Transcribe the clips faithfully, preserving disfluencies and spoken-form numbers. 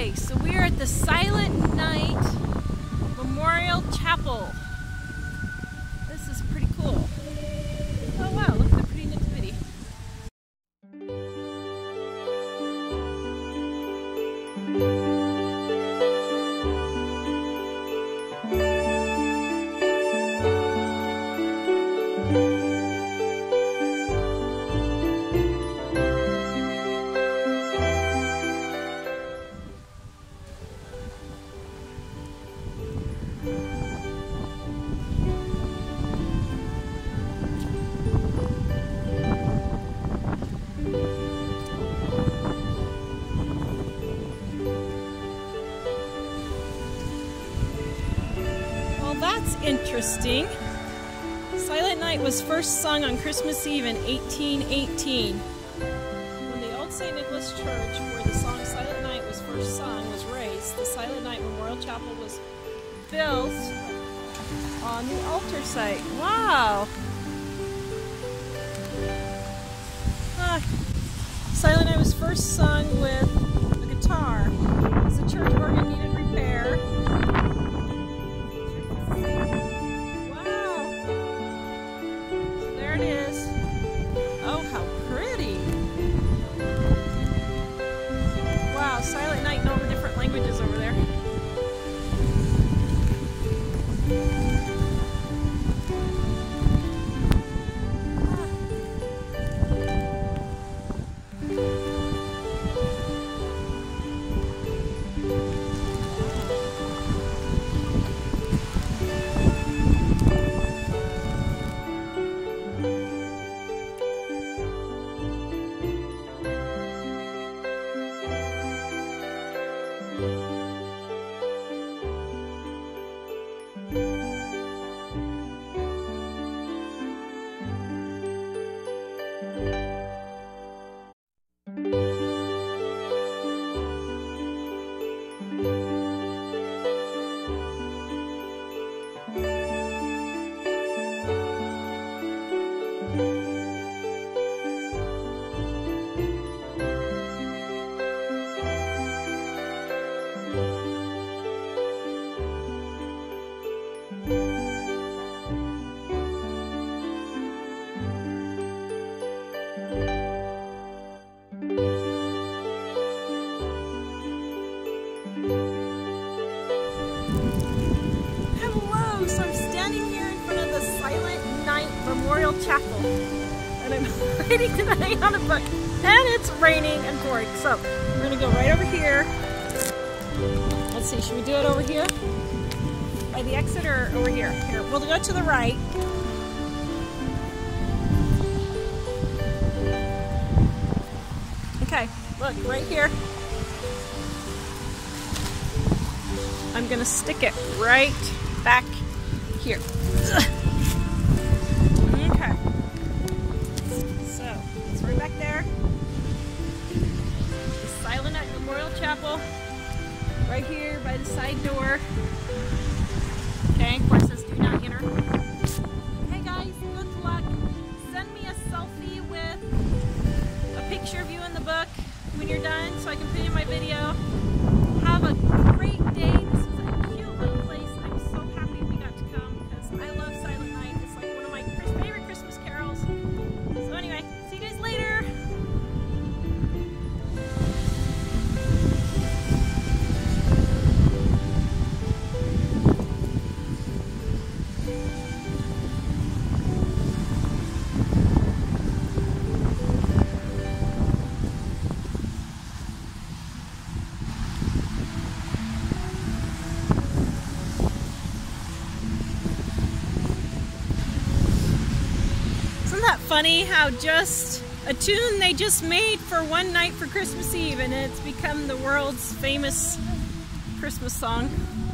Okay, so we are at the Silent Night Memorial Chapel. This is pretty cool. Oh wow, look at the pretty nativity. That's interesting. Silent Night was first sung on Christmas Eve in eighteen eighteen. When the old Saint Nicholas Church, where the song Silent Night was first sung, was raised, the Silent Night Memorial Chapel was built on the altar site. Wow! Ah, Silent Night was first sung with a guitar. As the church organ needed repair, it is. Oh, how pretty. Wow, Silent Night in all the different languages over there. So I'm standing here in front of the Silent Night Memorial Chapel, and I'm waiting to hang on a book, and it's raining and pouring. So we're gonna go right over here. Let's see, should we do it over here by the exit or over here? Here, we'll go to the right. Okay, look right here. I'm gonna stick it right back here. Okay. So, it's right back there. The Silent Night Memorial Chapel. Right here by the side door. Okay, of course it says do not enter. Hey guys, good luck. Send me a selfie with a picture of you in the book when you're done so I can put it in my video. Have a great day. This was a cute little place. I'm so happy we got to come because I love Silent Night. It's like one of my favorite Christmas carols. So anyway, see you guys later. Funny how just a tune they just made for one night for Christmas Eve and it's become the world's famous Christmas song.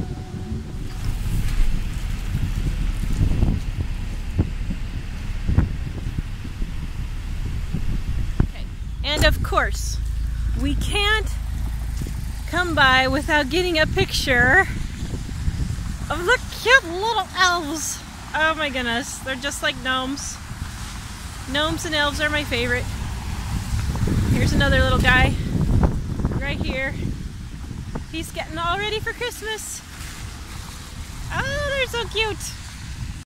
Okay. And of course, we can't come by without getting a picture of the cute little elves. Oh my goodness, they're just like gnomes. Gnomes and elves are my favorite. Here's another little guy right here. He's getting all ready for Christmas. Oh, they're so cute.